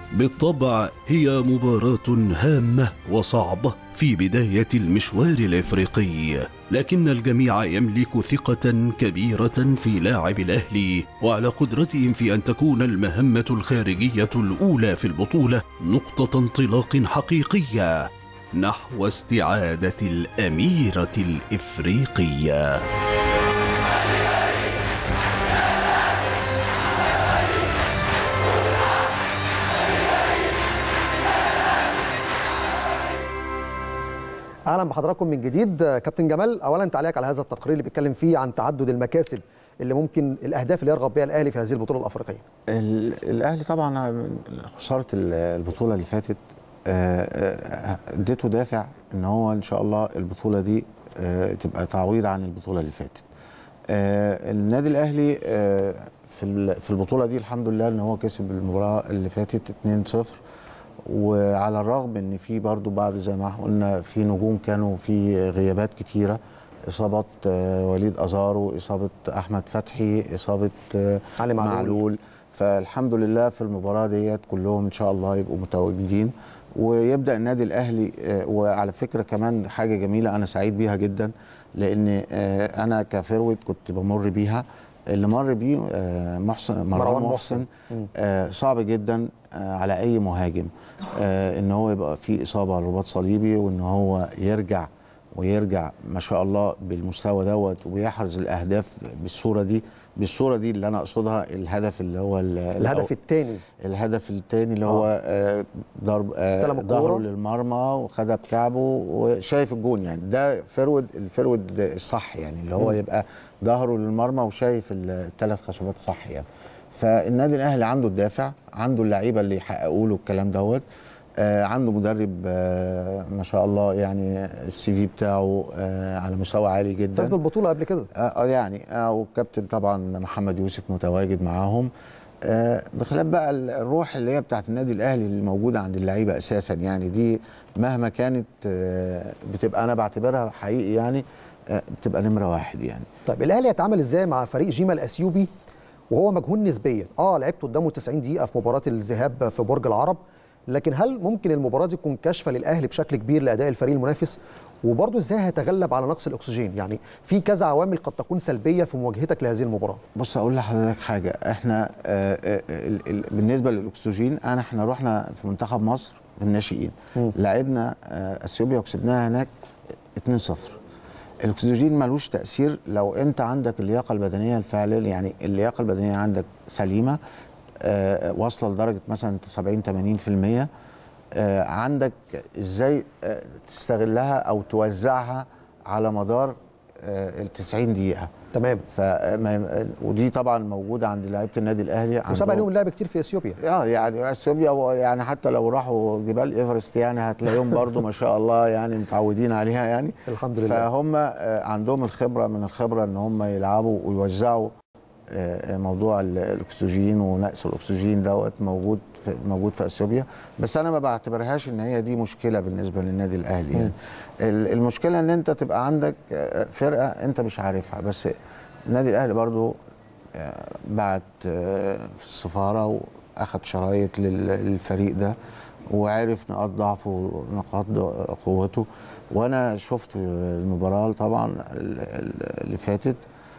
بالطبع هي مباراة هامة وصعبة في بداية المشوار الإفريقي، لكن الجميع يملك ثقة كبيرة في لاعب الأهلي وعلى قدرتهم في أن تكون المهمة الخارجية الأولى في البطولة نقطة انطلاق حقيقية نحو استعادة الأميرة الإفريقية. اهلا بحضراتكم من جديد. كابتن جمال، اولا تعليق على هذا التقرير اللي بيتكلم فيه عن تعدد المكاسب اللي ممكن الاهداف اللي يرغب بها الاهلي في هذه البطوله الافريقيه. الاهلي طبعا خساره البطوله اللي فاتت اديته دافع ان هو ان شاء الله البطوله دي تبقى تعويض عن البطوله اللي فاتت. النادي الاهلي في في البطوله دي الحمد لله ان هو كسب المباراه اللي فاتت اتنين صفر، وعلى الرغم ان في برضو بعد زي ما قلنا في نجوم كانوا في غيابات كتيره، اصابه وليد ازارو، اصابه احمد فتحي، اصابه علي معلول. معلول، فالحمد لله في المباراه ديت كلهم ان شاء الله يبقوا متواجدين ويبدا النادي الاهلي. وعلى فكره كمان حاجه جميله انا سعيد بيها جدا، لان انا كفروت كنت بمر بيها، اللي مر بيه محسن مروان محسن صعب جدا على اي مهاجم ان هو يبقى في اصابه على الرباط صليبي وان هو يرجع ويرجع ما شاء الله بالمستوى دوت ويحرز الاهداف بالصوره دي بالصوره دي اللي انا اقصدها الهدف اللي هو الهدف الثاني الهدف الثاني اللي هو ضرب ظهره للمرمى وخدها بكعبه وشايف الجون، يعني ده فرود الفرود الصح، يعني اللي هو يبقى ظهره للمرمى وشايف الثلاث خشبات صح يعني. فالنادي الاهلي عنده الدافع، عنده اللعيبه اللي يحققوا له الكلام دوت، آه عنده مدرب آه ما شاء الله، يعني السي في بتاعه آه على مستوى عالي جدا، فاز بالبطوله قبل كده اه يعني آه والكابتن طبعا محمد يوسف متواجد معاهم، آه بخلاف بقى الروح اللي هي بتاعت النادي الاهلي اللي موجوده عند اللعيبه اساسا، يعني دي مهما كانت آه بتبقى انا بعتبرها حقيقي يعني آه بتبقى نمره واحد يعني. طيب الاهلي هيتعامل ازاي مع فريق جيما الاثيوبي وهو مجهول نسبيا؟ اه لعبت قدامه تسعين دقيقه في مباراه الذهاب في برج العرب، لكن هل ممكن المباراه دي تكون كاشفه للاهلي بشكل كبير لاداء الفريق المنافس؟ وبرضه ازاي هيتغلب على نقص الاكسجين؟ يعني في كذا عوامل قد تكون سلبيه في مواجهتك لهذه المباراه. بص اقول لحضرتك حاجه، احنا آآ آآ بالنسبه للاكسجين انا احنا رحنا في منتخب مصر الناشئين لعبنا اثيوبيا وكسبناها هناك اتنين صفر. الاكسجين ملوش تاثير لو انت عندك اللياقه البدنيه الفعليه، يعني اللياقه البدنيه عندك سليمه آه واصله لدرجه مثلا سبعين ثمانين في المية، آه عندك ازاي آه تستغلها او توزعها على مدار آه ال تسعين دقيقه. تمام. فما ودي طبعا موجوده عند لعيبه النادي الاهلي. وسبق لهم اللعب كتير في اثيوبيا. اه يعني اثيوبيا يعني حتى لو راحوا جبال ايفرست يعني هتلاقيهم برضو ما شاء الله يعني متعودين عليها يعني. الحمد لله. فهم عندهم الخبره من الخبره ان هم يلعبوا ويوزعوا موضوع الاكسجين ونقص الاكسجين دوت موجود في موجود في اثيوبيا. بس انا ما بعتبرهاش ان هي دي مشكله بالنسبه للنادي الاهلي يعني. المشكله ان انت تبقى عندك فرقه انت مش عارفها. بس النادي الاهلي برضو بعت في السفاره واخد شرايط للفريق ده وعرف نقاط ضعفه ونقاط قوته. وانا شفت المباراه طبعا اللي فاتت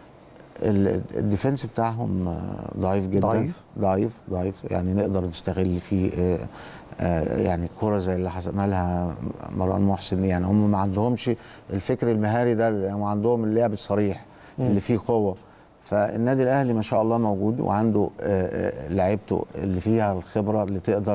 الديفنس بتاعهم ضعيف جدا. ضعيف ضعيف ضعيف يعني نقدر نستغل فيه يعني كرة زي اللي عملها مروان محسن. يعني هم ما عندهمش الفكر المهاري ده، هم عندهم اللعب الصريح اللي فيه قوه. فالنادي الاهلي ما شاء الله موجود وعنده لعيبته اللي فيها الخبره اللي تقدر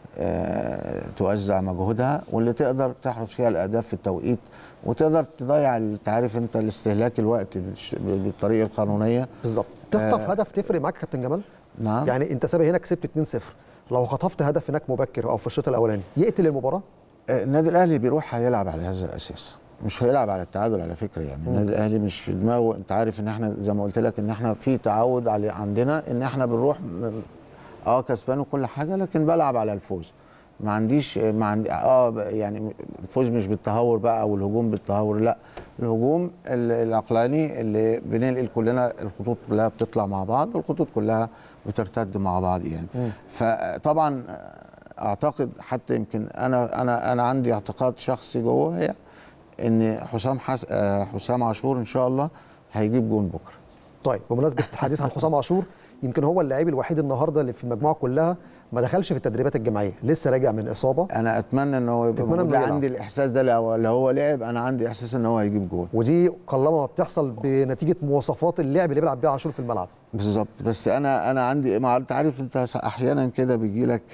توزع مجهودها واللي تقدر تحرز فيها الاهداف في التوقيت وتقدر تضيع انت عارف انت الاستهلاك الوقت بالطريقه القانونيه. بالظبط. تخطف آه هدف تفرق معاك يا كابتن جمال؟ نعم. يعني انت سابق هنا كسبت اتنين صفر، لو خطفت هدف هناك مبكر او في الشوط الاولاني يقتل المباراه؟ النادي الاهلي بيروح هيلعب على هذا الاساس، مش هيلعب على التعادل على فكره. يعني م. النادي الاهلي مش في دماغه. انت عارف ان احنا زي ما قلت لك ان احنا في تعود على عندنا ان احنا بنروح اه كسبان وكل حاجه لكن بلعب على الفوز. ما عنديش ما عندي اه يعني الفوز مش بالتهور بقى او الهجوم بالتهور، لا الهجوم العقلاني اللي بننقل كلنا الخطوط كلها بتطلع مع بعض والخطوط كلها بترتد مع بعض يعني. م. فطبعا اعتقد حتى يمكن انا انا انا عندي اعتقاد شخصي جوه هي ان حسام حس... حسام عاشور ان شاء الله هيجيب جون بكره. طيب بمناسبه الحديث عن حسام عاشور، يمكن هو اللاعب الوحيد النهارده اللي في المجموعه كلها ما دخلش في التدريبات الجماعيه، لسه راجع من اصابه. انا اتمنى ان هو يبقى موجود. عندي الاحساس ده لو هو لعب انا عندي احساس ان هو هيجيب جون، ودي قلما بتحصل بنتيجه مواصفات اللعب اللي بيلعب بيها عاشور في الملعب. بالظبط. بس انا انا عندي ما انت عارف انت احيانا كده بيجي لك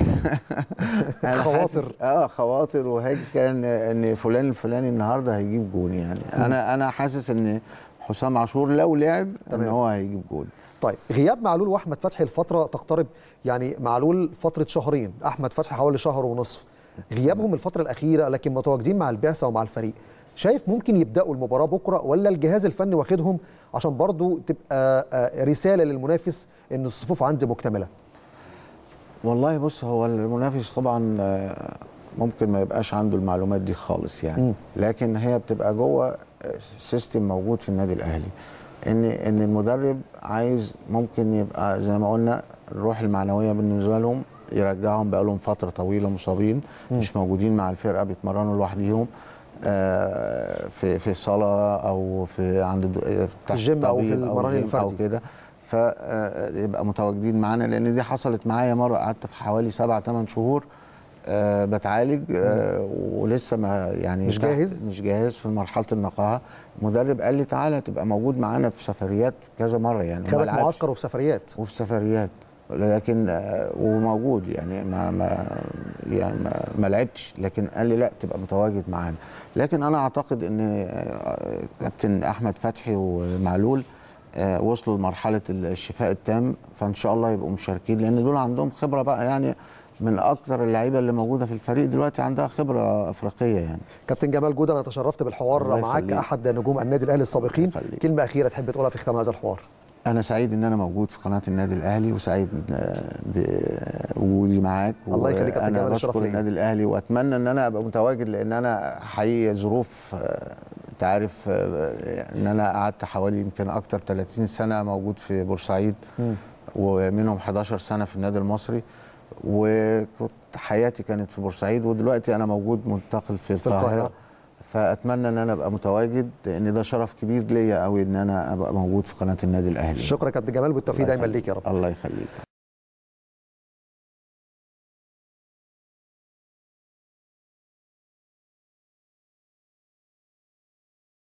خواطر اه خواطر وهاجس كان ان فلان الفلاني النهارده هيجيب جون يعني. م. انا انا حاسس ان حسام عاشور لو لعب ان هو هيجيب جون. طيب غياب معلول واحمد فتحي الفتره تقترب، يعني معلول فتره شهرين، احمد فتحي حوالي شهر ونصف، غيابهم الفتره الاخيره لكن متواجدين مع البعثه ومع الفريق. شايف ممكن يبداوا المباراه بكره ولا الجهاز الفني واخدهم عشان برضو تبقى رساله للمنافس ان الصفوف عندي مكتمله؟ والله بص، هو المنافس طبعا ممكن ما يبقاش عنده المعلومات دي خالص يعني. م. لكن هي بتبقى جوه سيستم موجود في النادي الاهلي ان ان المدرب عايز ممكن يبقى زي ما قلنا الروح المعنويه بالنسبه لهم، يرجعهم بقى لهم فتره طويله مصابين م. مش موجودين مع الفرقه، بيتمرنوا لوحديهم آه في في الصاله او في عند في الجيم او في المران الفردي او كده، فيبقى متواجدين معانا. لان دي حصلت معايا مره، قعدت في حوالي سبع ثمان شهور أه بتعالج أه ولسه ما يعني مش جاهز مش جاهز في مرحله النقاهه. المدرب قال لي تعالى تبقى موجود معانا في سفريات كذا مره يعني. خدك معسكر وفي سفريات وفي سفريات لكن أه وموجود يعني ما ما يعني ما, ما لعبتش، لكن قال لي لا تبقى متواجد معانا. لكن انا اعتقد ان كابتن احمد فتحي ومعلول أه وصلوا لمرحله الشفاء التام، فان شاء الله يبقوا مشاركين لان دول عندهم خبره بقى يعني، من اكثر اللعيبه اللي موجوده في الفريق دلوقتي عندها خبره افريقيه يعني. كابتن جمال جودة، انا تشرفت بالحوار معاك، احد نجوم النادي الاهلي السابقين. كلمه اخيره تحب تقولها في ختام هذا الحوار؟ انا سعيد ان انا موجود في قناه النادي الاهلي وسعيد بوجودي معاك. الله يخليك. انا بشكر النادي الاهلي واتمنى ان انا ابقى متواجد لان انا حقيقي ظروف انت عارف ان انا قعدت حوالي يمكن اكثر ثلاثين سنه موجود في بورسعيد م. ومنهم حداشر سنه في النادي المصري، وكنت حياتي كانت في بورسعيد ودلوقتي انا موجود منتقل في القاهره. فاتمنى ان انا ابقى متواجد لان ده شرف كبير ليا قوي ان انا ابقى موجود في قناه النادي الاهلي. شكرا يا كابتن جمال، بالتوفيق دايما ليك يا رب. الله يخليك.